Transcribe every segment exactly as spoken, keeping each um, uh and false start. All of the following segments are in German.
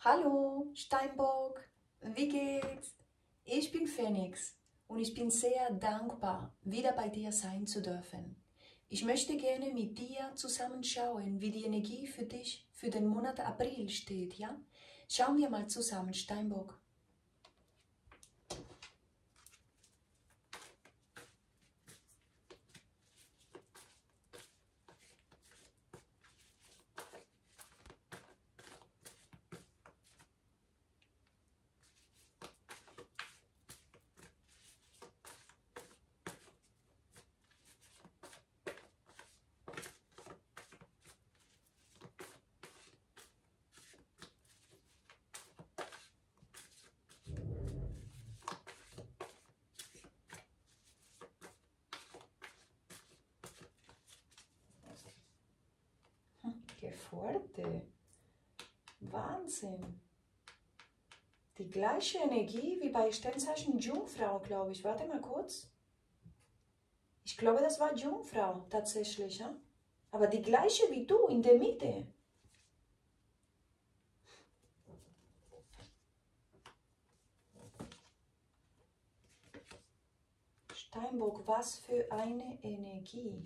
Hallo Steinbock, wie geht's? Ich bin Phoenix und ich bin sehr dankbar, wieder bei dir sein zu dürfen. Ich möchte gerne mit dir zusammenschauen, wie die Energie für dich für den Monat April steht, ja? Schauen wir mal zusammen, Steinbock. Qué fuerte. Wahnsinn. Die gleiche Energie wie bei Sternzeichen Jungfrau, glaube ich. Warte mal kurz. Ich glaube, das war Jungfrau tatsächlich. Ja? Aber die gleiche wie du in der Mitte. Steinbock, was für eine Energie.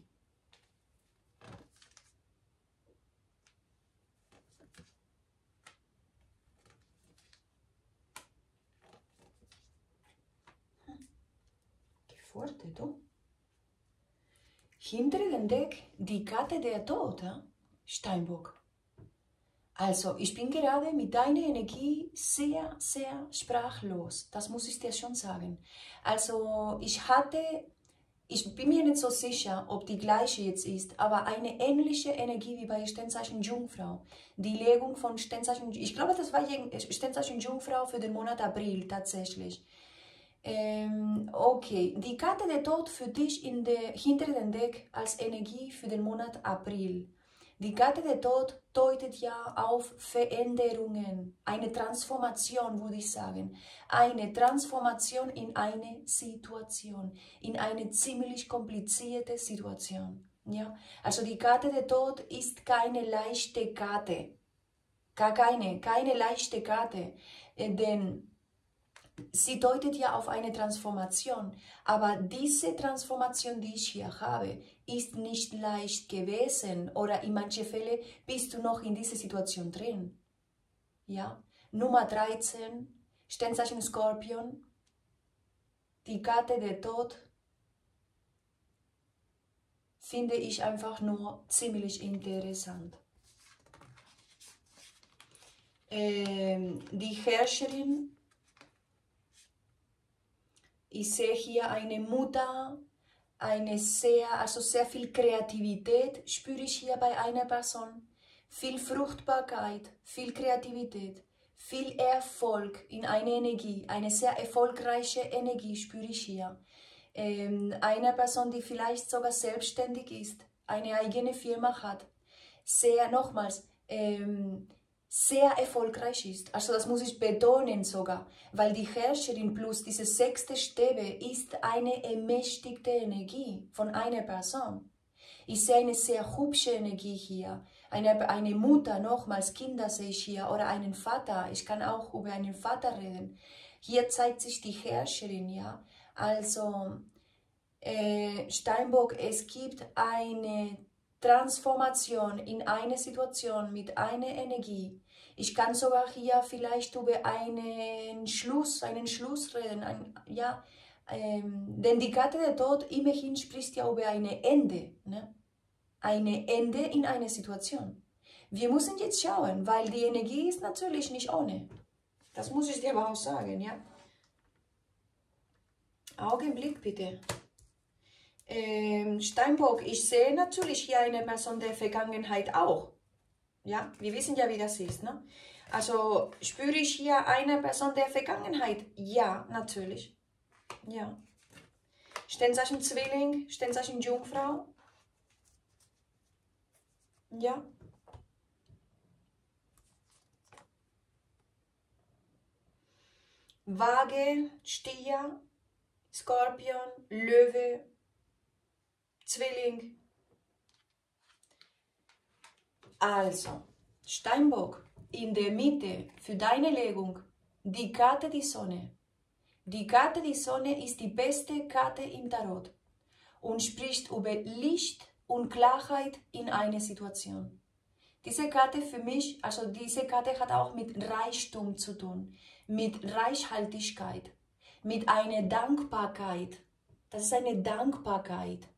Fuerte, du. Hinter dem Deck die Karte der Tod, ja? Steinbock. Also, ich bin gerade mit deiner Energie sehr, sehr sprachlos. Das muss ich dir schon sagen. Also, ich hatte, ich bin mir nicht so sicher, ob die gleiche jetzt ist, aber eine ähnliche Energie wie bei Sternzeichen Jungfrau. Die Legung von Sternzeichen, ich glaube, das war Sternzeichen Jungfrau für den Monat April tatsächlich. Ähm, okay, die Karte der Tod für dich in der, hinter dem Deck als Energie für den Monat April. Die Karte der Tod deutet ja auf Veränderungen, eine Transformation, würde ich sagen. Eine Transformation in eine Situation, in eine ziemlich komplizierte Situation. Ja? Also die Karte der Tod ist keine leichte Karte. Gar keine, keine leichte Karte. Denn sie deutet ja auf eine Transformation, aber diese Transformation, die ich hier habe, ist nicht leicht gewesen oder in manchen Fällen bist du noch in dieser Situation drin. Ja? Nummer dreizehn, Sternzeichen Skorpion, die Karte der Tod, finde ich einfach nur ziemlich interessant. Ähm, die Herrscherin, ich sehe hier eine Mutter, eine sehr, also sehr viel Kreativität spüre ich hier bei einer Person. Viel Fruchtbarkeit, viel Kreativität, viel Erfolg in einer Energie, eine sehr erfolgreiche Energie spüre ich hier. Ähm, eine Person, die vielleicht sogar selbstständig ist, eine eigene Firma hat, sehr, nochmals, ähm, sehr erfolgreich ist. Also das muss ich betonen sogar, weil die Herrscherin plus diese sechste Stäbe ist eine ermächtigte Energie von einer Person. Ich sehe eine sehr hübsche Energie hier. Eine, eine Mutter, nochmals Kinder sehe ich hier, oder einen Vater. Ich kann auch über einen Vater reden. Hier zeigt sich die Herrscherin, ja. Also, äh, Steinbock, es gibt eine Transformation in eine Situation mit einer Energie. Ich kann sogar hier vielleicht über einen Schluss, einen Schluss reden. Ein, ja, ähm, denn die Karte der Tod immerhin spricht ja über ein Ende. Ne? Ein Ende in einer Situation. Wir müssen jetzt schauen, weil die Energie ist natürlich nicht ohne. Das muss ich dir aber auch sagen, ja. Augenblick bitte. Ähm, Steinbock, ich sehe natürlich hier eine Person der Vergangenheit auch. Ja, wir wissen ja, wie das ist, ne? Also, spüre ich hier eine Person der Vergangenheit? Ja, natürlich. Ja. Sternzeichen Zwilling, Sternzeichen Jungfrau? Ja. Waage, Stier, Skorpion, Löwe, Zwilling. Also, Steinbock, in der Mitte für deine Legung die Karte die Sonne. Die Karte die Sonne ist die beste Karte im Tarot und spricht über Licht und Klarheit in einer Situation. Diese Karte für mich, also diese Karte hat auch mit Reichtum zu tun, mit Reichhaltigkeit, mit einer Dankbarkeit. Das ist eine Dankbarkeit.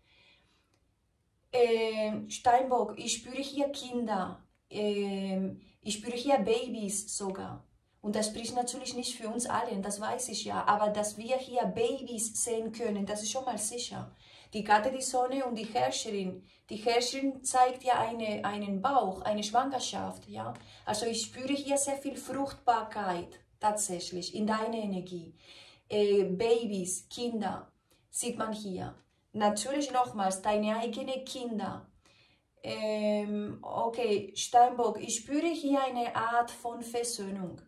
Äh, Steinbock, ich spüre hier Kinder, äh, ich spüre hier Babys sogar. Und das spricht natürlich nicht für uns alle, das weiß ich ja, aber dass wir hier Babys sehen können, das ist schon mal sicher. Die Karte die Sonne und die Herrscherin. Die Herrscherin zeigt ja eine, einen Bauch, eine Schwangerschaft. Ja? Also ich spüre hier sehr viel Fruchtbarkeit tatsächlich in deiner Energie. Äh, Babys, Kinder sieht man hier. Natürlich nochmals deine eigenen Kinder. Ähm, okay, Steinbock, ich spüre hier eine Art von Versöhnung.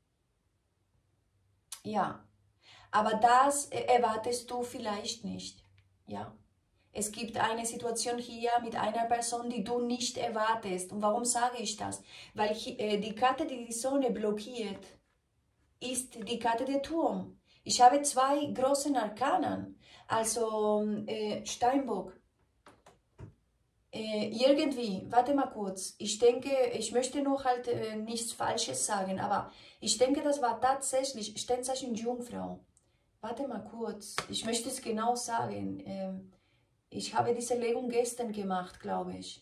Ja, aber das erwartest du vielleicht nicht. Ja, es gibt eine Situation hier mit einer Person, die du nicht erwartest. Und warum sage ich das? Weil äh, die Karte, die die Sonne blockiert, ist die Karte der Turm. Ich habe zwei große Arkanen, also äh, Steinbock. Äh, irgendwie, warte mal kurz, ich denke, ich möchte nur halt äh, nichts Falsches sagen, aber ich denke, das war tatsächlich Sternzeichen Jungfrau. Warte mal kurz, ich möchte es genau sagen. Ähm, ich habe diese Legung gestern gemacht, glaube ich.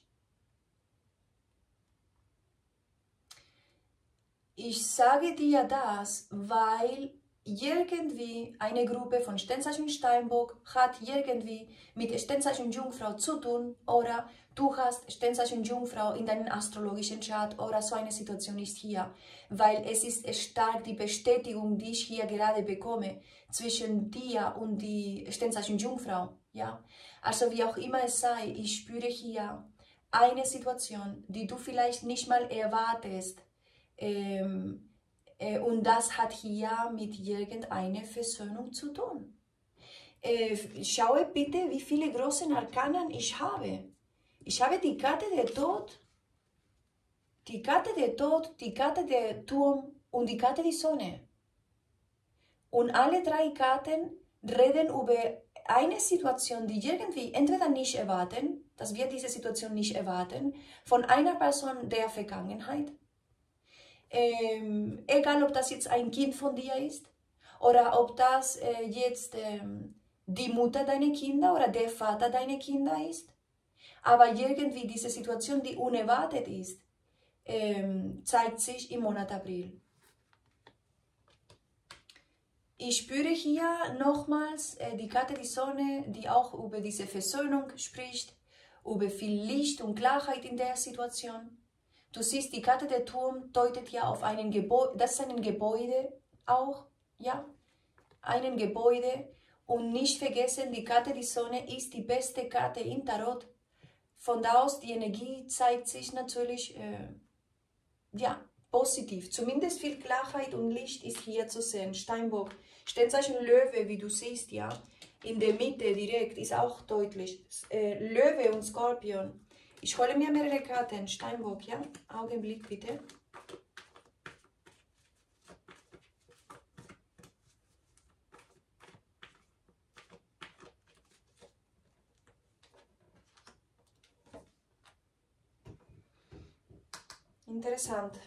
Ich sage dir das, weil irgendwie eine Gruppe von Sternzeichen Steinbock hat irgendwie mit Sternzeichen Jungfrau zu tun oder du hast Sternzeichen Jungfrau in deinem astrologischen Chart oder so eine Situation ist hier, weil es ist stark die Bestätigung, die ich hier gerade bekomme zwischen dir und die Sternzeichen Jungfrau. Ja? Also wie auch immer es sei, ich spüre hier eine Situation, die du vielleicht nicht mal erwartest. Ähm, äh, und das hat hier mit irgendeiner Versöhnung zu tun. Äh, schaue bitte, wie viele große Arkanen ich habe. Ich habe die Karte der Tod, die Karte der Tod, die Karte der Turm und die Karte der Sonne. Und alle drei Karten reden über eine Situation, die irgendwie entweder nicht erwarten, dass wir diese Situation nicht erwarten, von einer Person der Vergangenheit. Ähm, egal, ob das jetzt ein Kind von dir ist oder ob das äh, jetzt ähm, die Mutter deiner Kinder oder der Vater deiner Kinder ist. Aber irgendwie diese Situation, die unerwartet ist, ähm, zeigt sich im Monat April. Ich spüre hier nochmals äh, die Karte die Sonne, die auch über diese Versöhnung spricht, über viel Licht und Klarheit in der Situation. Du siehst, die Karte der Turm deutet ja auf ein Gebäude, das ist ein Gebäude auch, ja, ein Gebäude. Und nicht vergessen, die Karte die Sonne ist die beste Karte im Tarot. Von da aus, die Energie zeigt sich natürlich, äh, ja, positiv. Zumindest viel Klarheit und Licht ist hier zu sehen. Steinbock, Sternzeichen Löwe, wie du siehst, ja, in der Mitte direkt ist auch deutlich. Äh, Löwe und Skorpion. Ich hole mir mehrere Karten. Steinbock, ja? Augenblick bitte. Interessant.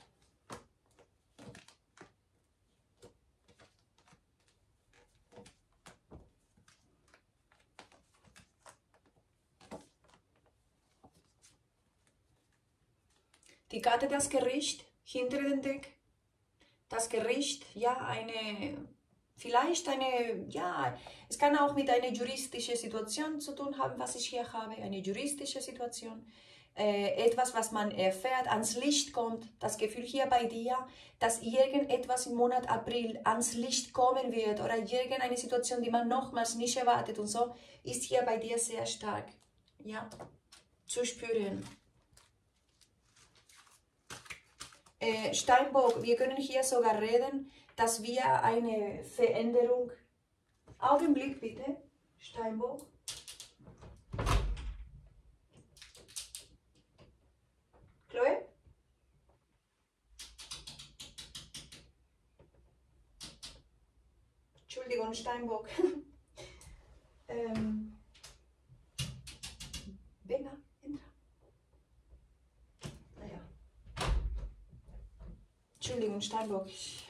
Die Karte das Gericht hinter dem Deck. Das Gericht, ja, eine, vielleicht eine, ja, es kann auch mit einer juristischen Situation zu tun haben, was ich hier habe, eine juristische Situation. Äh, etwas, was man erfährt, ans Licht kommt, das Gefühl hier bei dir, dass irgendetwas im Monat April ans Licht kommen wird oder irgendeine Situation, die man nochmals nicht erwartet und so, ist hier bei dir sehr stark, ja, zu spüren. Äh, Steinbock, wir können hier sogar reden, dass wir eine Veränderung, Augenblick bitte, Steinbock. Chloe? Entschuldigung, Steinbock. ähm, venga, entra. Naja. Entschuldigung, Steinbock.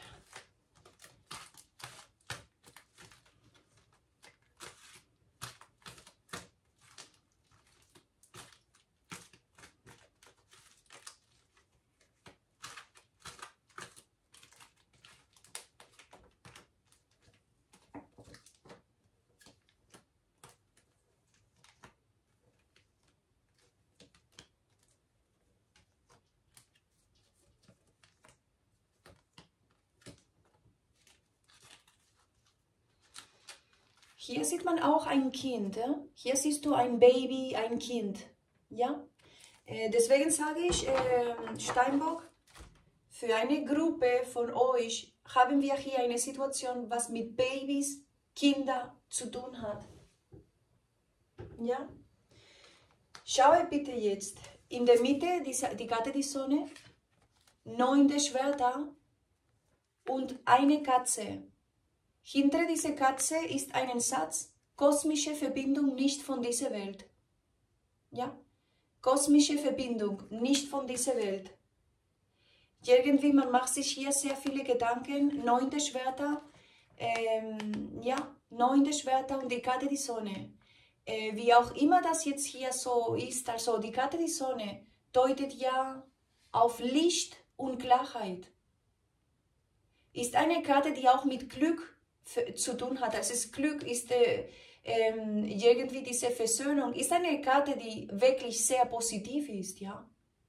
Hier sieht man auch ein Kind. Ja? Hier siehst du ein Baby, ein Kind. Ja? Äh, deswegen sage ich, äh, Steinbock, für eine Gruppe von euch haben wir hier eine Situation, was mit Babys, Kindern zu tun hat. Ja? Schaue bitte jetzt. In der Mitte die, die Karte die Sonne, neunte Schwerter und eine Katze. Hinter dieser Katze ist ein Satz, kosmische Verbindung nicht von dieser Welt. Ja? Kosmische Verbindung nicht von dieser Welt. Irgendwie, man macht sich hier sehr viele Gedanken, neunte Schwerter, ähm, ja, neunte Schwerter und die Karte die Sonne. Äh, wie auch immer das jetzt hier so ist, also die Karte die Sonne deutet ja auf Licht und Klarheit. Ist eine Karte, die auch mit Glück zu tun hat. Also das Glück ist äh, ähm, irgendwie diese Versöhnung, ist eine Karte, die wirklich sehr positiv ist, ja.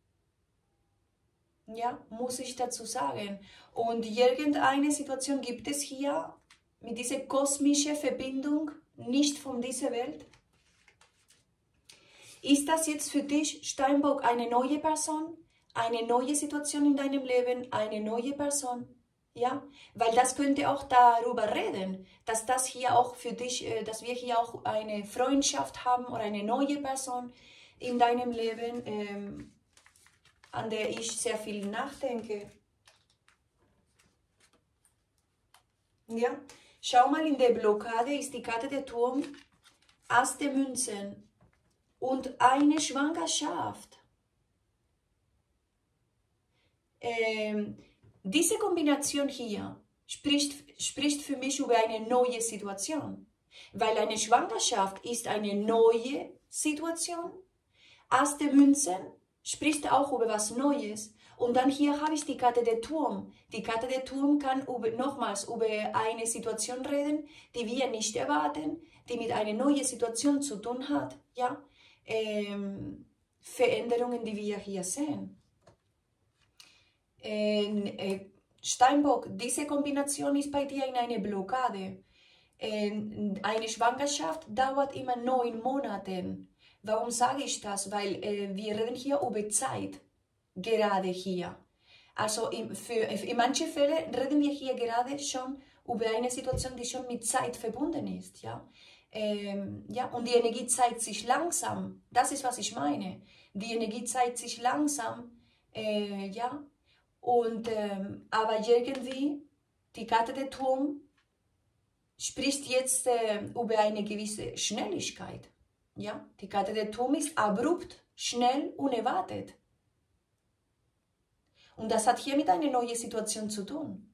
Ja, muss ich dazu sagen. Und irgendeine Situation gibt es hier mit dieser kosmischen Verbindung, nicht von dieser Welt. Ist das jetzt für dich, Steinbock, eine neue Person, eine neue Situation in deinem Leben, eine neue Person? Ja, weil das könnte auch darüber reden, dass das hier auch für dich, dass wir hier auch eine Freundschaft haben oder eine neue Person in deinem Leben, ähm, an der ich sehr viel nachdenke. Ja, schau mal, in der Blockade ist die Karte der Turm, Ass der Münzen und eine Schwangerschaft. Ähm, Diese Kombination hier spricht, spricht für mich über eine neue Situation, weil eine Schwangerschaft ist eine neue Situation. Ass der Münzen spricht auch über was Neues. Und dann hier habe ich die Karte der Turm. Die Karte der Turm kann über, nochmals über eine Situation reden, die wir nicht erwarten, die mit einer neuen Situation zu tun hat. Ja? Ähm, Veränderungen, die wir hier sehen. Äh, Steinbock, diese Kombination ist bei dir in einer Blockade. Äh, eine Schwangerschaft dauert immer neun Monate. Warum sage ich das? Weil äh, wir reden hier über Zeit, gerade hier. Also in, für, in manchen Fällen reden wir hier gerade schon über eine Situation, die schon mit Zeit verbunden ist. Ja? Ähm, ja? Und die Energie zeigt sich langsam. Das ist, was ich meine. Die Energie zeigt sich langsam. Äh, ja? Und, ähm, aber irgendwie, die Karte der Turm spricht jetzt äh, über eine gewisse Schnelligkeit. Ja? Die Karte der Turm ist abrupt, schnell, unerwartet. Und das hat hier mit einer neuen Situation zu tun.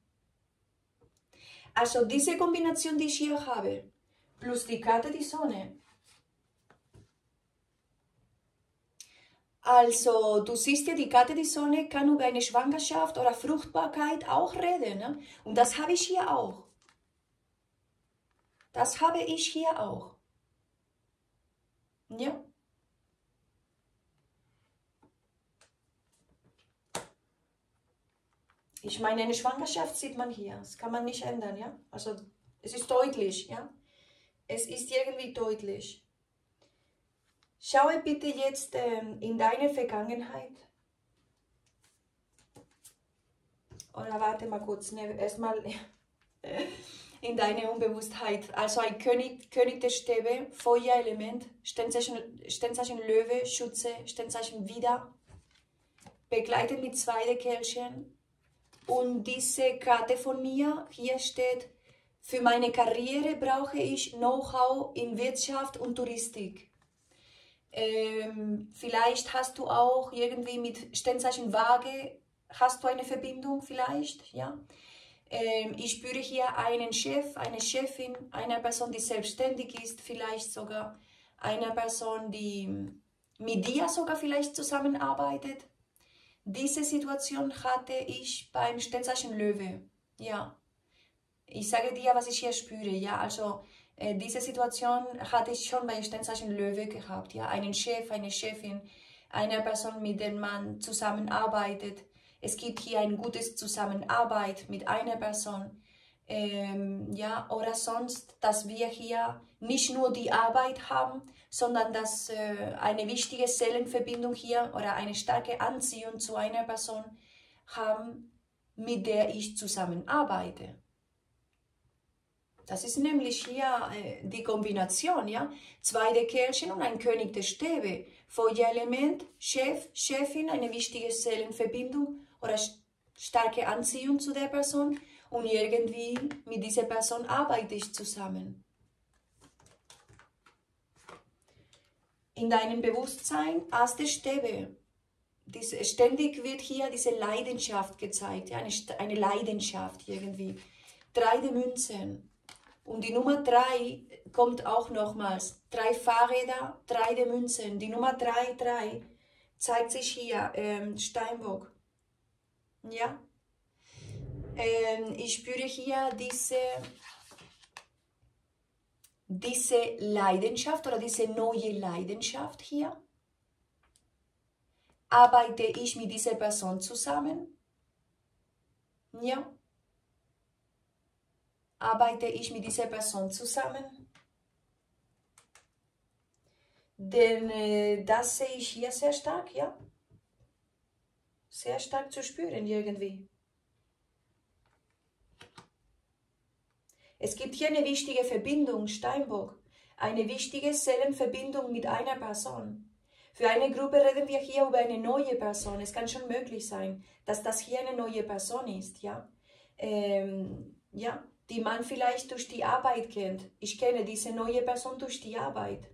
Also diese Kombination, die ich hier habe, plus die Karte die Sonne. Also, du siehst ja, die Karte die Sonne kann über eine Schwangerschaft oder Fruchtbarkeit auch reden. Ne? Und das habe ich hier auch. Das habe ich hier auch. Ja. Ich meine, eine Schwangerschaft sieht man hier. Das kann man nicht ändern, ja. Also, es ist deutlich, ja. Es ist irgendwie deutlich. Schaue bitte jetzt ähm, in deine Vergangenheit. Oder warte mal kurz, ne, erstmal in deine Unbewusstheit. Also ein König, König der Stäbe, Feuerelement, Sternzeichen, Sternzeichen Löwe, Schütze, Sternzeichen Widder, begleitet mit zwei Kelchen. Und diese Karte von mir, hier steht Für meine Karriere brauche ich Know-how in Wirtschaft und Touristik. Ähm, vielleicht hast du auch irgendwie mit Sternzeichen Waage, hast du eine Verbindung vielleicht, ja? Ähm, ich spüre hier einen Chef, eine Chefin, eine Person, die selbstständig ist, vielleicht sogar eine Person, die mit dir sogar vielleicht zusammenarbeitet. Diese Situation hatte ich beim Sternzeichen Löwe, ja. Ich sage dir, was ich hier spüre, ja, also äh, diese Situation hatte ich schon bei Sternzeichen Löwe gehabt, ja, einen Chef, eine Chefin, eine Person, mit der man zusammenarbeitet. Es gibt hier ein gutes Zusammenarbeit mit einer Person, ähm, ja, oder sonst, dass wir hier nicht nur die Arbeit haben, sondern dass äh, eine wichtige Seelenverbindung hier oder eine starke Anziehung zu einer Person haben, mit der ich zusammenarbeite. Das ist nämlich hier äh, die Kombination, ja. Zwei der Kelchen und ein König der Stäbe. Feuerelement, Chef, Chefin, eine wichtige Seelenverbindung oder st starke Anziehung zu der Person und irgendwie mit dieser Person arbeite ich zusammen. In deinem Bewusstsein, Ass der Stäbe. Diese, ständig wird hier diese Leidenschaft gezeigt, ja, eine, eine Leidenschaft irgendwie. Drei der Münzen. Und die Nummer drei kommt auch nochmals. Drei Fahrräder, drei der Münzen. Die Nummer drei, drei zeigt sich hier, ähm, Steinbock. Ja. Ähm, ich spüre hier diese, diese Leidenschaft oder diese neue Leidenschaft hier. Arbeite ich mit dieser Person zusammen? Ja. Arbeite ich mit dieser Person zusammen? Denn äh, das sehe ich hier sehr stark, ja. Sehr stark zu spüren irgendwie. Es gibt hier eine wichtige Verbindung, Steinbock. Eine wichtige Seelenverbindung mit einer Person. Für eine Gruppe reden wir hier über eine neue Person. Es kann schon möglich sein, dass das hier eine neue Person ist, ja. Ähm, ja. Die man vielleicht durch die Arbeit kennt. Ich kenne diese neue Person durch die Arbeit.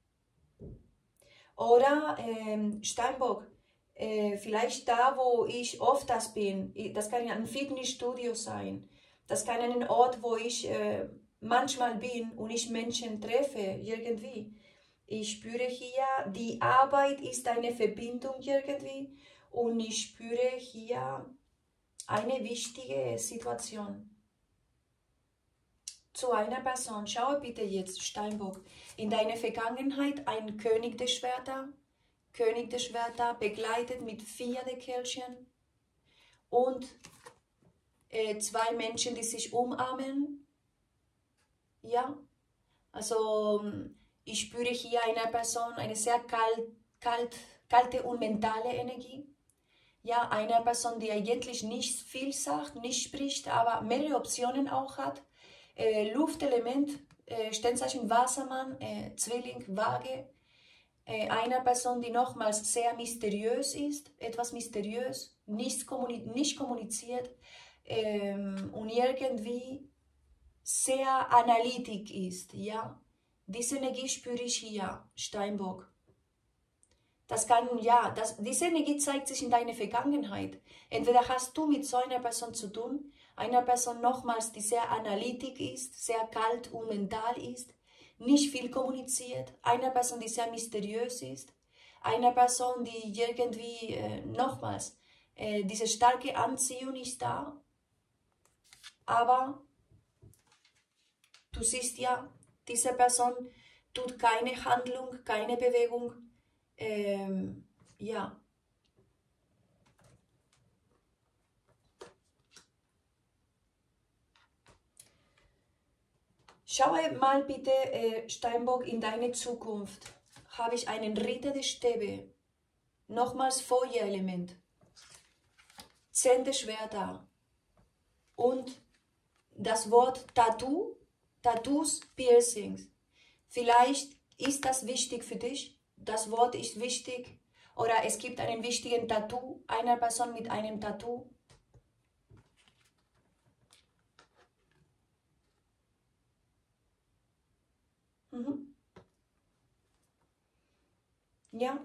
Oder ähm, Steinbock, äh, vielleicht da, wo ich oft das bin. Das kann ein Fitnessstudio sein. Das kann ein Ort, wo ich äh, manchmal bin und ich Menschen treffe, irgendwie. Ich spüre hier, die Arbeit ist eine Verbindung irgendwie und ich spüre hier eine wichtige Situation. Zu einer Person. Schaue bitte jetzt, Steinbock, in deine Vergangenheit ein König der Schwerter, König der Schwerter, begleitet mit vier der Kelchen und äh, zwei Menschen, die sich umarmen. Ja, also ich spüre hier eine Person, eine sehr kalt, kalt, kalte und mentale Energie. Ja, eine Person, die eigentlich nicht viel sagt, nicht spricht, aber mehrere Optionen auch hat. Äh, Luftelement, äh, Sternzeichen Wassermann, äh, Zwilling, Waage. Äh, eine Person, die nochmals sehr mysteriös ist, etwas mysteriös, nichts kommuni nicht kommuniziert ähm, und irgendwie sehr analytisch ist. Ja? Diese Energie spüre ich hier, Steinbock. Das kann, ja, das, diese Energie zeigt sich in deiner Vergangenheit. Entweder hast du mit so einer Person zu tun, einer Person nochmals, die sehr analytisch ist, sehr kalt und mental ist, nicht viel kommuniziert, einer Person, die sehr mysteriös ist, einer Person, die irgendwie, äh, nochmals, äh, diese starke Anziehung ist da, aber du siehst ja, diese Person tut keine Handlung, keine Bewegung, ähm, ja. Schaue mal bitte, äh, Steinbock, in deine Zukunft. Habe ich einen Ritter der Stäbe. Nochmals Feuerelement. Zehn der Schwerter. Und das Wort Tattoo, Tattoos, Piercings. Vielleicht ist das wichtig für dich. Das Wort ist wichtig. Oder es gibt einen wichtigen Tattoo, einer Person mit einem Tattoo. Mhm. Ja.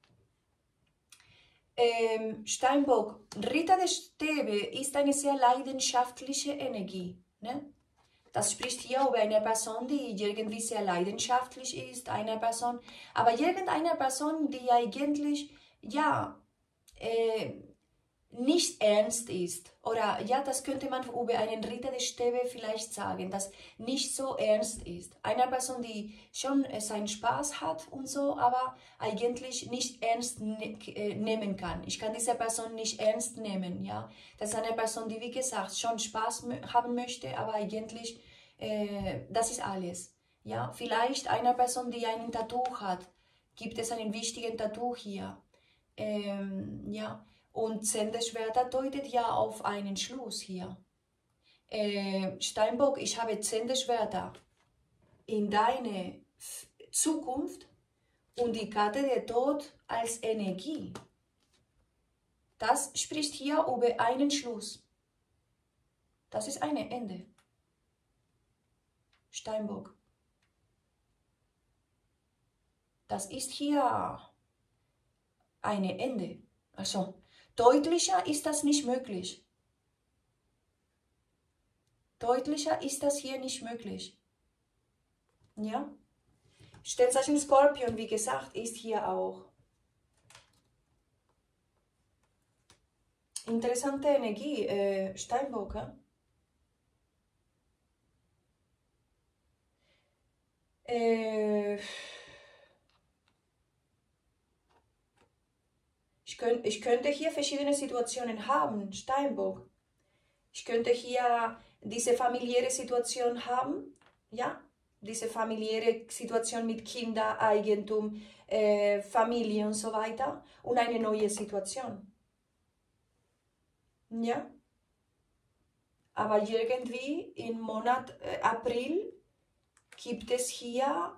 Ähm, Steinbock, Ritter der Stäbe ist eine sehr leidenschaftliche Energie. Ne? Das spricht hier über eine Person, die irgendwie sehr leidenschaftlich ist, eine Person, aber irgendeine Person, die eigentlich, ja, äh, nicht ernst ist. Oder ja, das könnte man über einen Ritter der Stäbe vielleicht sagen, dass nicht so ernst ist. Eine Person, die schon äh, seinen Spaß hat und so, aber eigentlich nicht ernst ne äh, nehmen kann. Ich kann diese Person nicht ernst nehmen. Ja? Das ist eine Person, die, wie gesagt, schon Spaß haben möchte, aber eigentlich, äh, das ist alles. Ja? Vielleicht eine Person, die einen Tattoo hat. Gibt es einen wichtigen Tattoo hier? Ähm, ja. Und Zenderschwerter deutet ja auf einen Schluss hier. Äh, Steinbock, ich habe Zenderschwerter in deine Zukunft und die Karte der Tod als Energie. Das spricht hier über einen Schluss. Das ist ein Ende. Steinbock. Das ist hier ein Ende. Also, deutlicher ist das nicht möglich. Deutlicher ist das hier nicht möglich. Ja? Sternzeichen Skorpion, wie gesagt, ist hier auch. Interessante Energie, äh, Steinbock. Äh, ich, könnt, ich könnte hier verschiedene Situationen haben, Steinbock. Ich könnte hier diese familiäre Situation haben, ja, diese familiäre Situation mit Kinder, Eigentum, äh, Familie und so weiter und eine neue Situation. Ja, aber irgendwie im Monat äh, April gibt es hier,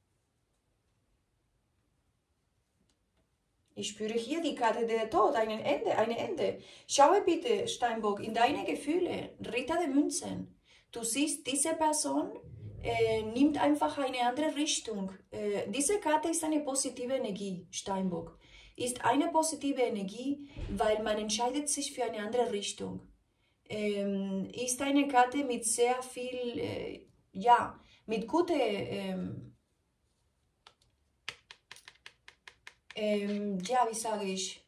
ich spüre hier die Karte der Tod, ein Ende, ein Ende. Schaue bitte, Steinbock, in deine Gefühle, Ritter der Münzen. Du siehst, diese Person äh, nimmt einfach eine andere Richtung. Äh, diese Karte ist eine positive Energie, Steinbock. Ist eine positive Energie, weil man entscheidet sich für eine andere Richtung. Ähm, ist eine Karte mit sehr viel, äh, ja, mit gute, ähm, ähm, ja, wie sage ich,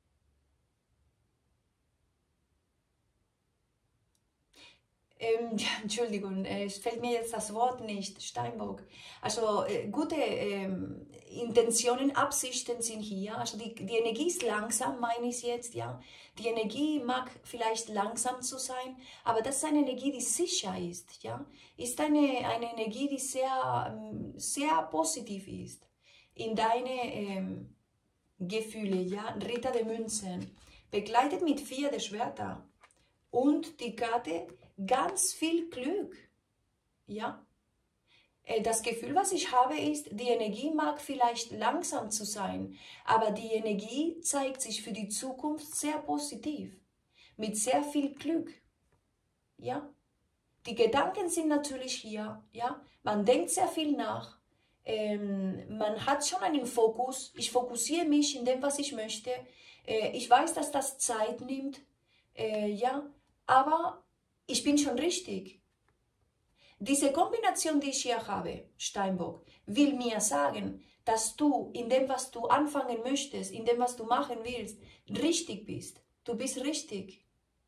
Ähm, ja, Entschuldigung, äh, es fällt mir jetzt das Wort nicht, Steinbock. Also äh, gute ähm, Intentionen, Absichten sind hier. Also die, die Energie ist langsam, meine ich jetzt, ja. Die Energie mag vielleicht langsam zu sein, aber das ist eine Energie, die sicher ist, ja. Ist eine, eine Energie, die sehr, ähm, sehr positiv ist in deine ähm, Gefühle, ja. Ritter der Münzen, begleitet mit vier der Schwerter und die Karte ganz viel Glück, ja. Das Gefühl, was ich habe, ist, die Energie mag vielleicht langsam zu sein, aber die Energie zeigt sich für die Zukunft sehr positiv, mit sehr viel Glück, ja. Die Gedanken sind natürlich hier, ja. Man denkt sehr viel nach, ähm, man hat schon einen Fokus, ich fokussiere mich in dem, was ich möchte, äh, ich weiß, dass das Zeit nimmt, äh, ja, aber ich bin schon richtig. Diese Kombination, die ich hier habe, Steinbock, will mir sagen, dass du in dem, was du anfangen möchtest, in dem, was du machen willst, richtig bist. Du bist richtig.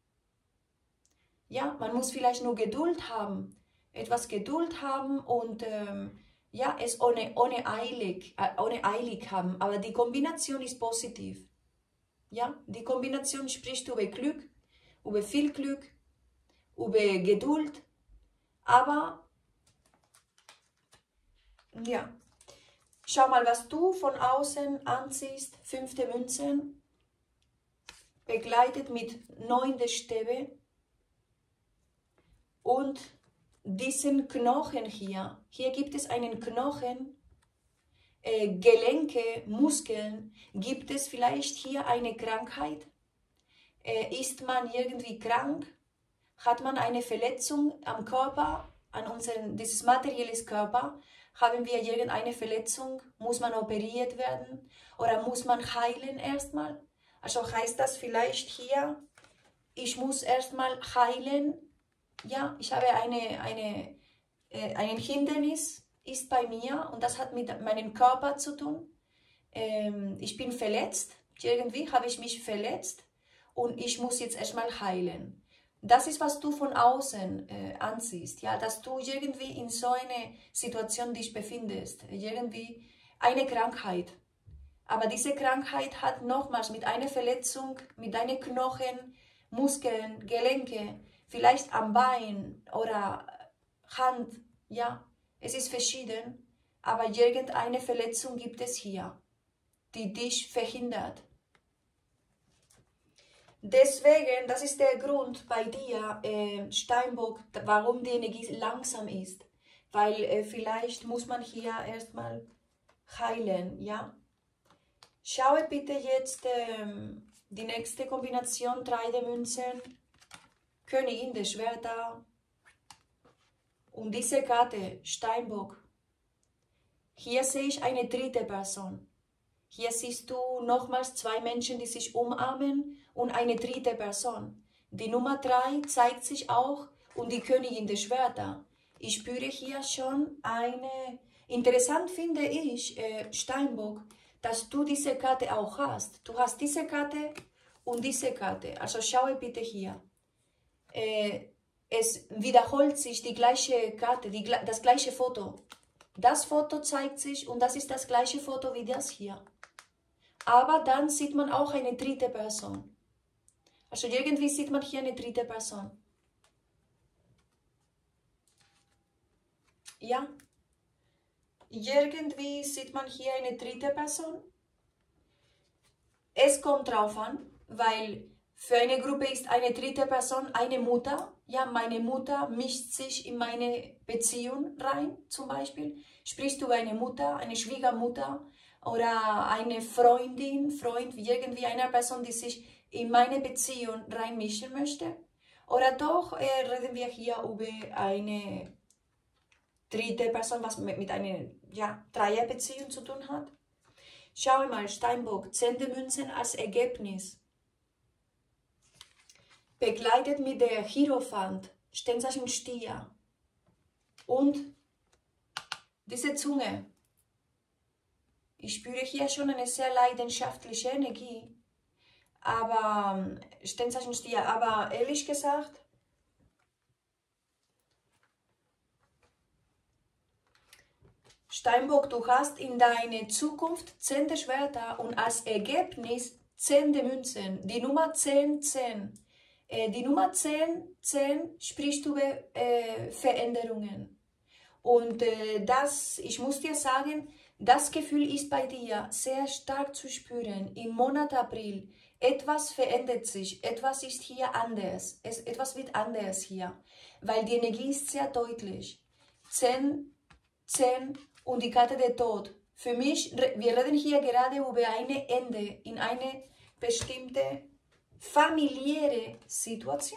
Ja, man muss vielleicht nur Geduld haben, etwas Geduld haben und ähm, ja, es ohne, ohne, eilig, äh, ohne eilig haben. Aber die Kombination ist positiv. Ja, die Kombination spricht über Glück, über viel Glück, über Geduld, aber ja, schau mal, was du von außen anziehst, fünfte Münzen, begleitet mit neun der Stäbe und diesen Knochen hier, hier gibt es einen Knochen, äh, Gelenke, Muskeln, gibt es vielleicht hier eine Krankheit, äh, ist man irgendwie krank, hat man eine Verletzung am Körper, an unserem, dieses materielles Körper, Haben wir irgendeine Verletzung? Muss man operiert werden? Oder muss man heilen erstmal? Also heißt das vielleicht hier, ich muss erstmal heilen? Ja, ich habe eine, eine, äh, ein Hindernis, ist bei mir und das hat mit meinem Körper zu tun. Ähm, ich bin verletzt, irgendwie habe ich mich verletzt und ich muss jetzt erstmal heilen. Das ist, was du von außen äh, ansiehst, ja, dass du irgendwie in so einer Situation dich befindest, irgendwie eine Krankheit. Aber diese Krankheit hat nochmals mit einer Verletzung, mit deinen Knochen, Muskeln, Gelenke, vielleicht am Bein oder Hand, ja, es ist verschieden, aber irgendeine Verletzung gibt es hier, die dich verhindert. Deswegen, das ist der Grund bei dir, äh, Steinbock, warum die Energie langsam ist. Weil äh, vielleicht muss man hier erstmal heilen, ja. Schaue bitte jetzt ähm, die nächste Kombination, drei der Münzen, Königin der Schwerter und diese Karte, Steinbock. Hier sehe ich eine dritte Person. Hier siehst du nochmals zwei Menschen, die sich umarmen und eine dritte Person. Die Nummer drei zeigt sich auch und die Königin der Schwerter. Ich spüre hier schon eine... Interessant finde ich, äh, Steinbock, dass du diese Karte auch hast. Du hast diese Karte und diese Karte. Also schaue bitte hier. Äh, es wiederholt sich die gleiche Karte, die, das gleiche Foto. Das Foto zeigt sich und das ist das gleiche Foto wie das hier. Aber dann sieht man auch eine dritte Person. Also irgendwie sieht man hier eine dritte Person. Ja. Irgendwie sieht man hier eine dritte Person. Es kommt drauf an, weil für eine Gruppe ist eine dritte Person eine Mutter. Ja, meine Mutter mischt sich in meine Beziehung rein, zum Beispiel. Sprichst du über eine Mutter, eine Schwiegermutter oder eine Freundin, Freund, irgendwie eine Person, die sich in meine Beziehung reinmischen möchte? Oder doch äh, reden wir hier über eine dritte Person, was mit, mit einer ja, Dreierbeziehung zu tun hat? Schau mal, Steinbock, zehn Münzen als Ergebnis. Begleitet mit der Hierophant, Sternzeichen Stier. Und diese Zunge. Ich spüre hier schon eine sehr leidenschaftliche Energie. Aber, Sternzeichen Stier, aber ehrlich gesagt, Steinbock, du hast in deiner Zukunft zehn Schwerter und als Ergebnis zehn Münzen. Die Nummer zehn, zehn. Äh, die Nummer zehn, zehn spricht über äh, Veränderungen. Und äh, das, ich muss dir sagen, das Gefühl ist bei dir sehr stark zu spüren. Im Monat April, etwas verändert sich, etwas ist hier anders, es, etwas wird anders hier, weil die Energie ist sehr deutlich. zehn, zehn und die Karte der Tod. Für mich, wir reden hier gerade über ein Ende in eine bestimmte familiäre Situation.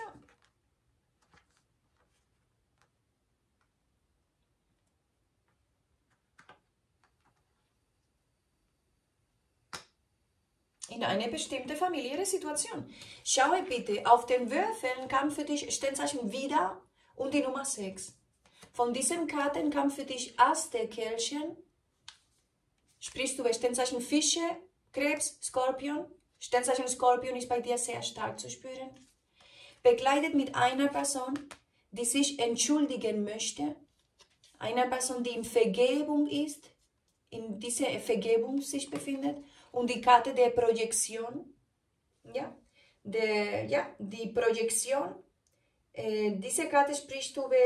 In eine bestimmte familiäre Situation. Schaue bitte, auf den Würfeln kam für dich Sternzeichen Widder und die Nummer sechs. Von diesen Karten kam für dich Ass der Kelchen. Sprichst du über Sternzeichen Fische, Krebs, Skorpion. Sternzeichen Skorpion ist bei dir sehr stark zu spüren. Begleitet mit einer Person, die sich entschuldigen möchte. Einer Person, die in Vergebung ist, in dieser Vergebung sich befindet. Und die Karte der Projektion, ja, der, ja die Projektion, äh, diese Karte spricht über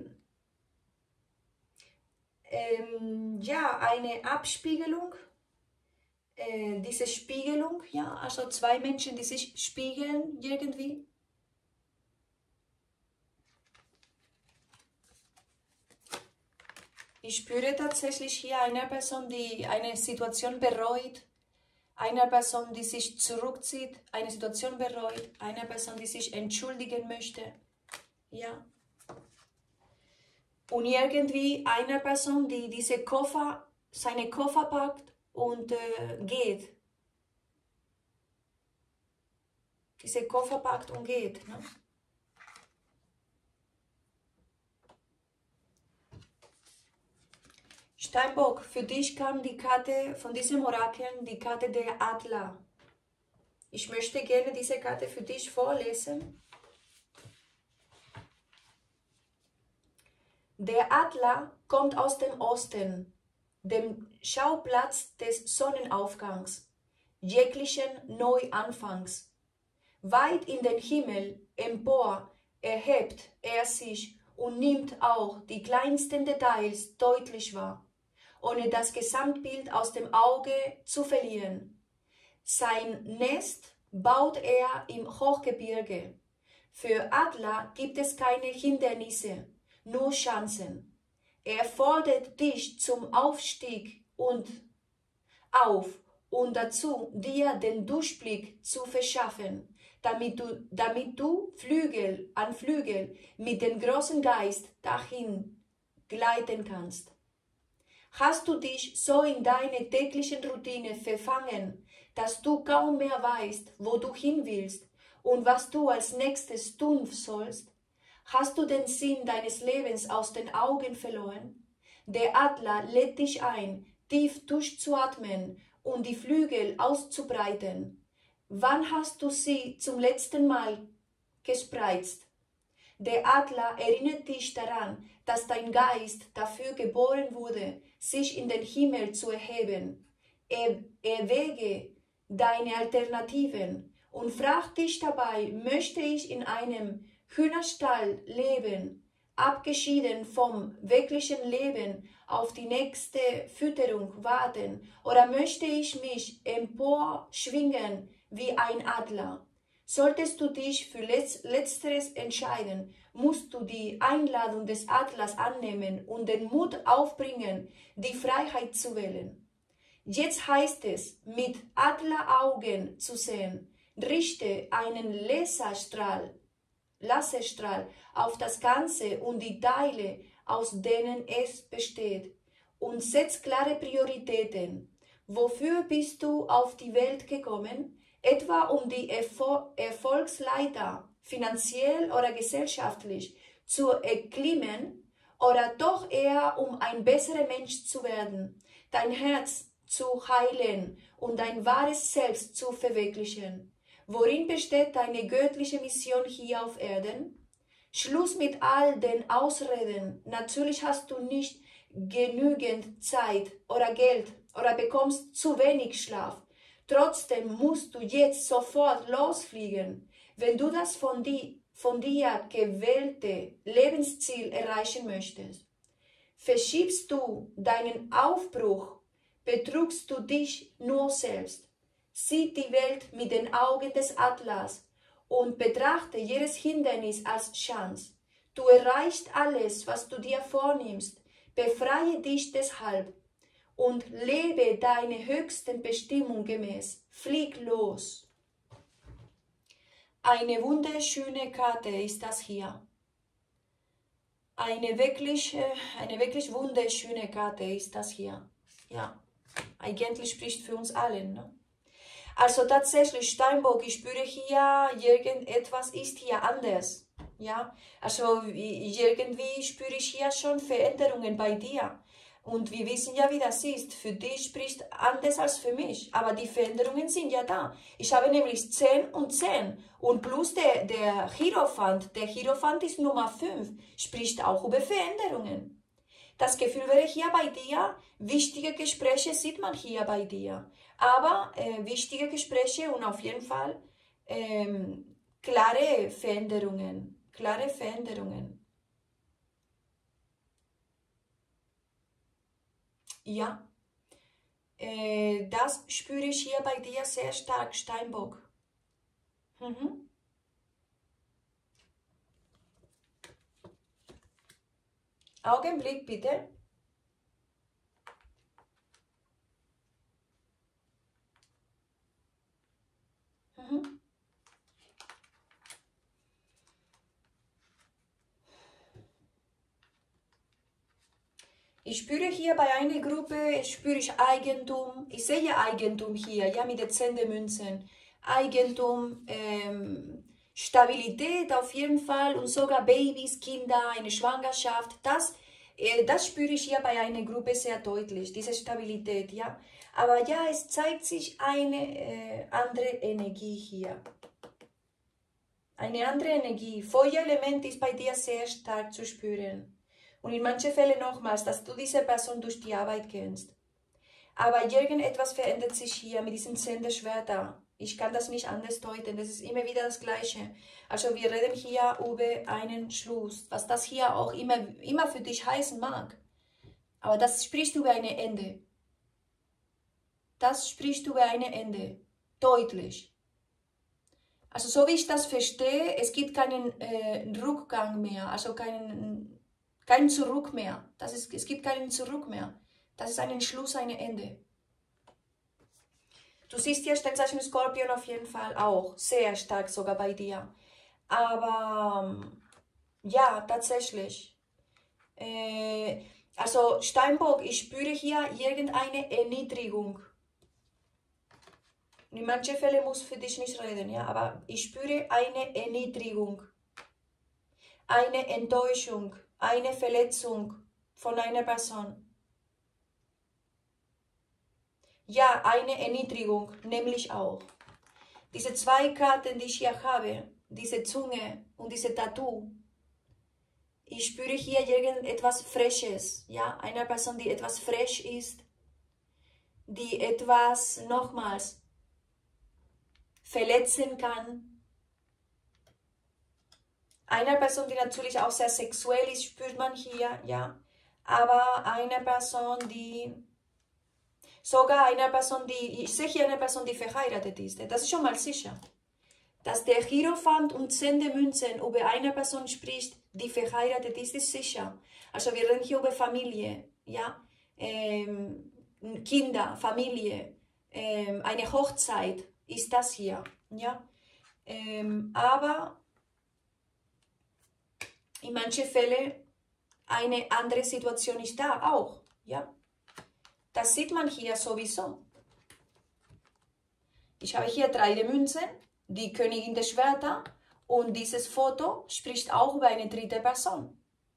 ähm, ja, eine Abspiegelung, äh, diese Spiegelung, ja, also zwei Menschen, die sich spiegeln irgendwie. Ich spüre tatsächlich hier eine Person, die eine Situation bereut, eine Person, die sich zurückzieht, eine Situation bereut, eine Person, die sich entschuldigen möchte. Ja. Und irgendwie eine Person, die diese Koffer, seine Koffer packt und äh, geht. Diese Koffer packt und geht. Ne? Steinbock, für dich kam die Karte von diesem Orakel, die Karte der Adler. Ich möchte gerne diese Karte für dich vorlesen. Der Adler kommt aus dem Osten, dem Schauplatz des Sonnenaufgangs, jeglichen Neuanfangs. Weit in den Himmel empor erhebt er sich und nimmt auch die kleinsten Details deutlich wahr, ohne das Gesamtbild aus dem Auge zu verlieren. Sein Nest baut er im Hochgebirge. Für Adler gibt es keine Hindernisse, nur Chancen. Er fordert dich zum Aufstieg und auf und dazu, dir den Durchblick zu verschaffen, damit du, damit du Flügel an Flügel mit dem großen Geist dahin gleiten kannst. Hast du dich so in deine täglichen Routine verfangen, dass du kaum mehr weißt, wo du hin willst und was du als nächstes tun sollst? Hast du den Sinn deines Lebens aus den Augen verloren? Der Adler lädt dich ein, tief durchzuatmen und die Flügel auszubreiten. Wann hast du sie zum letzten Mal gespreizt? Der Adler erinnert dich daran, dass dein Geist dafür geboren wurde, sich in den Himmel zu erheben. Er, erwäge deine Alternativen und frag dich dabei, möchte ich in einem Hühnerstall leben, abgeschieden vom wirklichen Leben auf die nächste Fütterung warten, oder möchte ich mich emporschwingen wie ein Adler? Solltest du dich für Letzteres entscheiden, musst du die Einladung des Adlers annehmen und den Mut aufbringen, die Freiheit zu wählen. Jetzt heißt es, mit Adleraugen zu sehen, richte einen Laserstrahl, Laserstrahl auf das Ganze und die Teile, aus denen es besteht, und setz klare Prioritäten. Wofür bist du auf die Welt gekommen? Etwa um die Erfol Erfolgsleiter, finanziell oder gesellschaftlich, zu erklimmen, oder doch eher um ein besserer Mensch zu werden, dein Herz zu heilen und dein wahres Selbst zu verwirklichen? Worin besteht deine göttliche Mission hier auf Erden? Schluss mit all den Ausreden. Natürlich hast du nicht genügend Zeit oder Geld oder bekommst zu wenig Schlaf. Trotzdem musst du jetzt sofort losfliegen, wenn du das von, die, von dir gewählte Lebensziel erreichen möchtest. Verschiebst du deinen Aufbruch, betrügst du dich nur selbst. Sieh die Welt mit den Augen des Adlers und betrachte jedes Hindernis als Chance. Du erreichst alles, was du dir vornimmst. Befreie dich deshalb und lebe deine höchsten Bestimmung gemäß. Flieg los. Eine wunderschöne Karte ist das hier. Eine wirklich, eine wirklich wunderschöne Karte ist das hier. Ja, eigentlich spricht für uns alle, ne? Also tatsächlich, Steinbock, ich spüre hier, irgendetwas ist hier anders. Ja, also irgendwie spüre ich hier schon Veränderungen bei dir. Und wir wissen ja, wie das ist. Für dich spricht anders als für mich. Aber die Veränderungen sind ja da. Ich habe nämlich zehn und zehn. Und plus der, der Hierophant. Der Hierophant ist Nummer fünf. Spricht auch über Veränderungen. Das Gefühl wäre hier bei dir. Wichtige Gespräche sieht man hier bei dir. Aber äh, wichtige Gespräche und auf jeden Fall ähm, klare Veränderungen. Klare Veränderungen. Ja, äh, das spüre ich hier bei dir sehr stark, Steinbock. Mhm. Augenblick bitte. Mhm. Ich spüre hier bei einer Gruppe, spüre ich Eigentum. Ich sehe Eigentum hier, ja, mit den Zehn-Münzen. Eigentum, ähm, Stabilität auf jeden Fall und sogar Babys, Kinder, eine Schwangerschaft. Das, äh, das spüre ich hier bei einer Gruppe sehr deutlich, diese Stabilität, ja. Aber ja, es zeigt sich eine äh, andere Energie hier. Eine andere Energie. Feuerelement ist bei dir sehr stark zu spüren. Und in manchen Fällen nochmals, dass du diese Person durch die Arbeit kennst. Aber irgendetwas verändert sich hier mit diesem Zehn der Schwerter. Ich kann das nicht anders deuten, das ist immer wieder das Gleiche. Also wir reden hier über einen Schluss, was das hier auch immer, immer für dich heißen mag. Aber das spricht über ein Ende. Das spricht über ein Ende. Deutlich. Also so wie ich das verstehe, es gibt keinen äh, Rückgang mehr, also keinen, kein Zurück mehr. Das ist, es gibt keinen Zurück mehr. Das ist ein Schluss, ein Ende. Du siehst hier Sternzeichen Skorpion auf jeden Fall auch, sehr stark sogar bei dir. Aber ja, tatsächlich. Äh, also Steinbock, ich spüre hier irgendeine Erniedrigung. In manchen Fällen muss für dich nicht reden, ja, aber ich spüre eine Erniedrigung, eine Enttäuschung, eine Verletzung von einer Person. Ja, eine Erniedrigung, nämlich auch. Diese zwei Karten, die ich hier habe, diese Zunge und diese Tattoo, ich spüre hier irgendetwas Freshes, ja, einer Person, die etwas fresh ist, die etwas, nochmals, verletzen kann. Eine Person, die natürlich auch sehr sexuell ist, spürt man hier, ja. Aber eine Person, die, sogar eine Person, die, ich sehe hier eine Person, die verheiratet ist. Das ist schon mal sicher. Dass der Hierophant und Zehn der Münzen über eine Person spricht, die verheiratet ist, ist sicher. Also wir reden hier über Familie, ja. Ähm, Kinder, Familie, ähm, eine Hochzeit. Ist das hier, ja, ähm, aber in manchen Fällen eine andere Situation ist da auch, ja, das sieht man hier sowieso. Ich habe hier drei der Münzen, die Königin der Schwerter und dieses Foto spricht auch über eine dritte Person.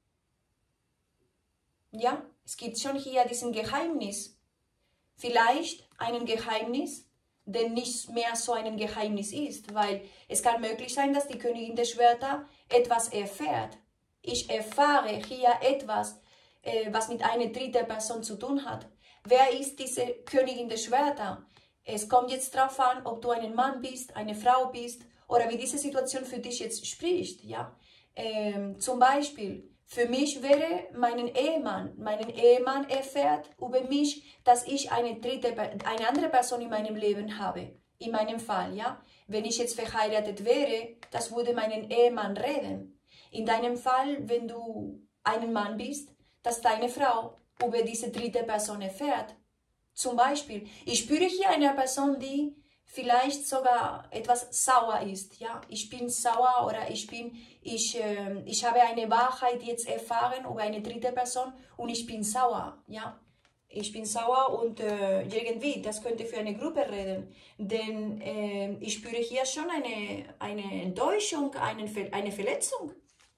Ja, es gibt schon hier diesen Geheimnis, vielleicht ein Geheimnis, denn nicht mehr so ein Geheimnis ist, weil es kann möglich sein, dass die Königin der Schwerter etwas erfährt. Ich erfahre hier etwas, äh, was mit einer dritten Person zu tun hat. Wer ist diese Königin der Schwerter? Es kommt jetzt darauf an, ob du ein Mann bist, eine Frau bist oder wie diese Situation für dich jetzt spricht. Ja? Ähm, zum Beispiel, für mich wäre mein Ehemann, mein Ehemann erfährt über mich, dass ich eine, dritte, eine andere Person in meinem Leben habe. In meinem Fall, ja. Wenn ich jetzt verheiratet wäre, das würde meinen Ehemann reden. In deinem Fall, wenn du ein Mann bist, dass deine Frau über diese dritte Person erfährt. Zum Beispiel, ich spüre hier eine Person, die vielleicht sogar etwas sauer ist, ja, ich bin sauer oder ich bin, ich, äh, ich habe eine Wahrheit jetzt erfahren über eine dritte Person und ich bin sauer, ja, ich bin sauer und äh, irgendwie, das könnte für eine Gruppe reden, denn äh, ich spüre hier schon eine, eine Enttäuschung, eine, eine Verletzung.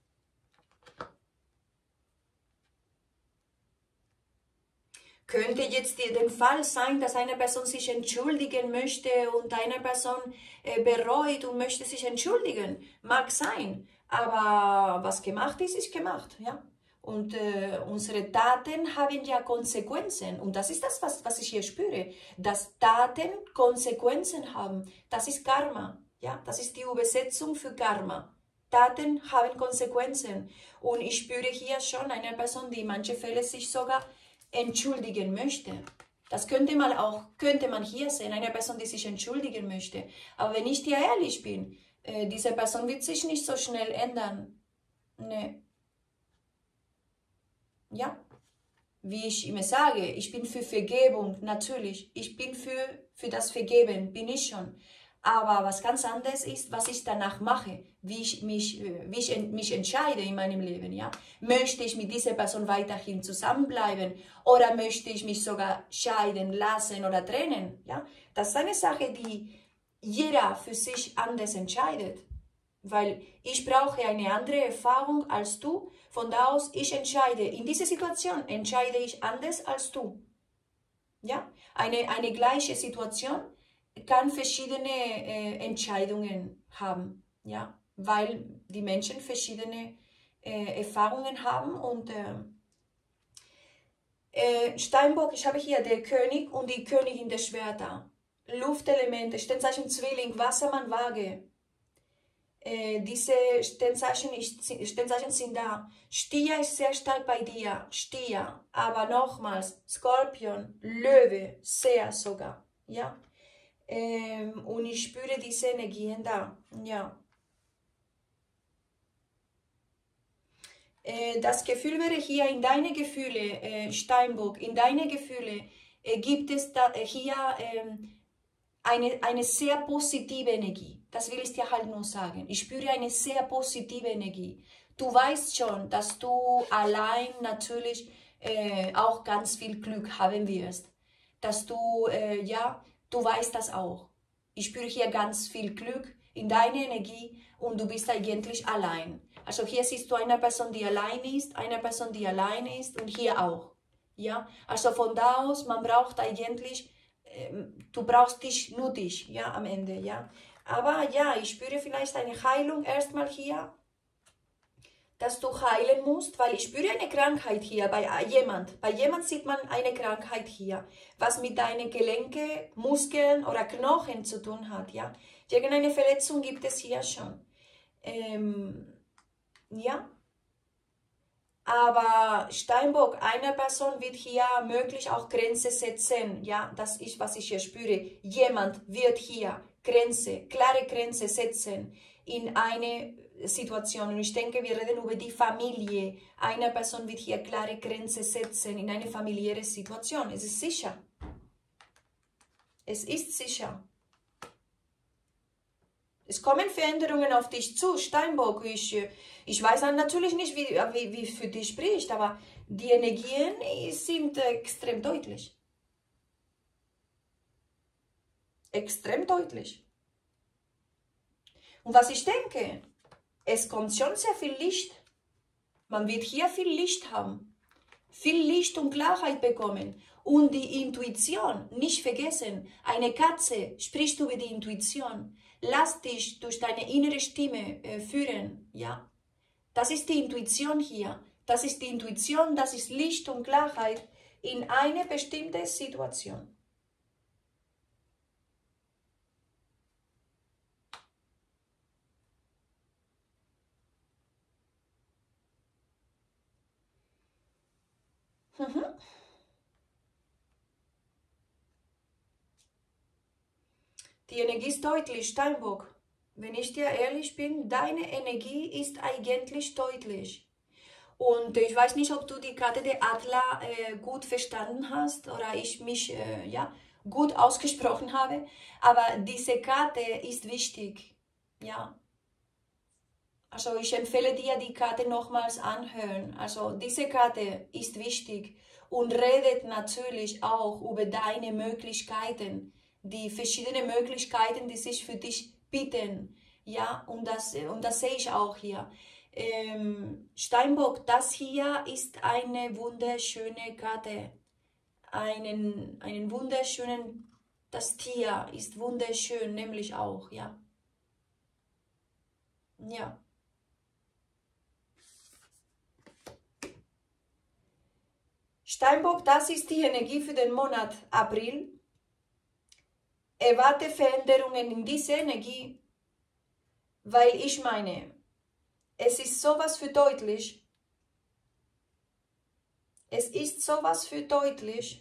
Könnte jetzt der Fall sein, dass eine Person sich entschuldigen möchte und eine Person äh, bereut und möchte sich entschuldigen. Mag sein, aber was gemacht ist, ist gemacht. Ja? Und äh, unsere Taten haben ja Konsequenzen. Und das ist das, was, was ich hier spüre. Dass Taten Konsequenzen haben. Das ist Karma. Ja? Das ist die Übersetzung für Karma. Taten haben Konsequenzen. Und ich spüre hier schon eine Person, die in manchen Fällen sich sogar entschuldigen möchte. Das könnte man auch, könnte man hier sehen, eine Person, die sich entschuldigen möchte. Aber wenn ich dir ehrlich bin, äh, diese Person wird sich nicht so schnell ändern. Nee. Ja. Wie ich immer sage, ich bin für Vergebung, natürlich. Ich bin für, für das Vergeben, bin ich schon. Aber was ganz anderes ist, was ich danach mache. wie ich mich, wie ich mich entscheide in meinem Leben. Ja? Möchte ich mit dieser Person weiterhin zusammenbleiben oder möchte ich mich sogar scheiden lassen oder trennen? Ja? Das ist eine Sache, die jeder für sich anders entscheidet. Weil ich brauche eine andere Erfahrung als du. Von da aus, ich entscheide, in dieser Situation entscheide ich anders als du. Ja? Eine, eine gleiche Situation kann verschiedene äh, Entscheidungen haben. Ja? Weil die Menschen verschiedene äh, Erfahrungen haben. Und äh, äh, Steinbock, ich habe hier den König und die Königin der Schwerter. Luftelemente, Sternzeichen Zwilling, Wassermann, Waage. Äh, diese Sternzeichen, Sternzeichen sind da. Stier ist sehr stark bei dir, Stier. Aber nochmals, Skorpion, Löwe, sehr sogar. Ja? Ähm, und ich spüre diese Energien da. Ja. Äh, das Gefühl wäre hier in deine Gefühle, äh, Steinbock, in deine Gefühle äh, gibt es da, äh, hier ähm, eine, eine sehr positive Energie. Das will ich dir halt nur sagen. Ich spüre eine sehr positive Energie. Du weißt schon, dass du allein natürlich äh, auch ganz viel Glück haben wirst. Dass du, äh, ja, du weißt das auch. Ich spüre hier ganz viel Glück in deiner Energie und du bist eigentlich allein. Also hier siehst du eine Person, die allein ist, eine Person, die allein ist und hier auch. Ja, also von da aus, man braucht eigentlich, äh, du brauchst dich, nur dich, ja, am Ende, ja. Aber ja, ich spüre vielleicht eine Heilung erstmal hier, dass du heilen musst, weil ich spüre eine Krankheit hier bei jemand. Bei jemand sieht man eine Krankheit hier, was mit deinen Gelenke, Muskeln oder Knochen zu tun hat, ja. Irgendeine Verletzung gibt es hier schon. Ähm, ja. Aber Steinbock, eine Person wird hier möglich auch Grenze setzen. Ja, das ist, was ich hier spüre. Jemand wird hier Grenze, klare Grenze setzen in eine Situation. Und ich denke, wir reden über die Familie. Eine Person wird hier klare Grenze setzen in eine familiäre Situation. Es ist sicher. Es ist sicher. Es kommen Veränderungen auf dich zu, Steinbock. Ich, ich weiß natürlich nicht, wie, wie, wie für dich spricht, aber die Energien sind extrem deutlich. Extrem deutlich. Und was ich denke, es kommt schon sehr viel Licht. Man wird hier viel Licht haben. Viel Licht und Klarheit bekommen. Und die Intuition, nicht vergessen, eine Katze spricht über die Intuition. Lass dich durch deine innere Stimme äh, führen, ja. Das ist die Intuition hier. Das ist die Intuition, das ist Licht und Klarheit in eine bestimmte Situation. Mhm. Die Energie ist deutlich, Steinbock. Wenn ich dir ehrlich bin, deine Energie ist eigentlich deutlich. Und ich weiß nicht, ob du die Karte der Adler äh, gut verstanden hast oder ich mich äh, ja, gut ausgesprochen habe. Aber diese Karte ist wichtig. Ja. Also ich empfehle dir, die Karte nochmals anhören. Also diese Karte ist wichtig und redet natürlich auch über deine Möglichkeiten. Die verschiedenen Möglichkeiten, die sich für dich bieten. Ja, und das, und das sehe ich auch hier. Ähm, Steinbock, das hier ist eine wunderschöne Karte. Einen, einen wunderschönen, das Tier ist wunderschön, nämlich auch, ja. Ja. Steinbock, das ist die Energie für den Monat April. Erwarte Veränderungen in dieser Energie, weil ich meine, es ist sowas für deutlich. Es ist sowas für deutlich.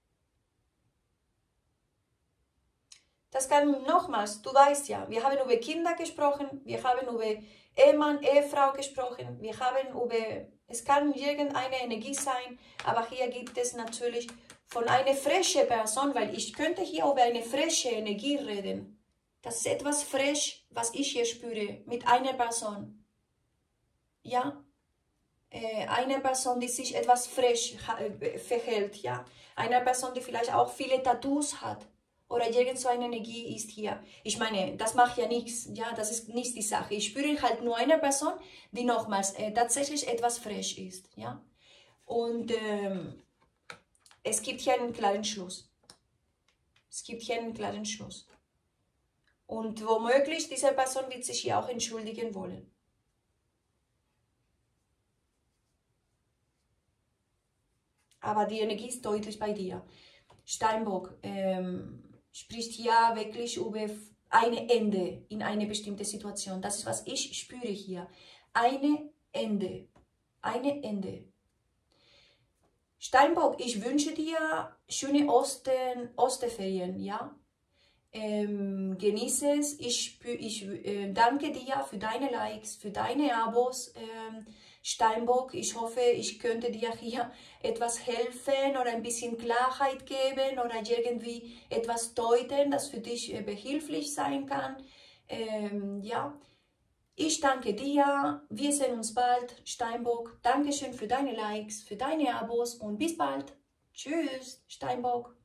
Das kann nochmals, du weißt ja, wir haben über Kinder gesprochen, wir haben über Ehemann, Ehefrau gesprochen, wir haben über, es kann irgendeine Energie sein, aber hier gibt es natürlich von einer frischen Person, weil ich könnte hier über eine frische Energie reden, Das ist etwas frisch, was ich hier spüre, mit einer Person. Ja, äh, eine Person, die sich etwas frisch äh, verhält, ja. Eine Person, die vielleicht auch viele Tattoos hat. Oder irgend so eine Energie ist hier. Ich meine, das macht ja nichts, ja, das ist nicht die Sache. Ich spüre halt nur eine Person, die nochmals äh, tatsächlich etwas frisch ist, ja. Und ähm, es gibt hier einen klaren Schluss. Es gibt hier einen klaren Schluss. Und womöglich, diese Person wird sich hier auch entschuldigen wollen. Aber die Energie ist deutlich bei dir. Steinbock ähm, spricht hier wirklich über ein Ende in eine bestimmte Situation. Das ist, was ich spüre hier. Ein Ende. Ein Ende. Steinbock, ich wünsche dir schöne Osten, Osterferien, ja? Ähm, genieße es. Ich, ich äh, danke dir für deine Likes, für deine Abos, ähm, Steinbock. Ich hoffe, ich könnte dir hier etwas helfen oder ein bisschen Klarheit geben oder irgendwie etwas deuten, das für dich äh, behilflich sein kann. Ähm, ja, ich danke dir. Wir sehen uns bald, Steinbock. Dankeschön für deine Likes, für deine Abos und bis bald. Tschüss, Steinbock.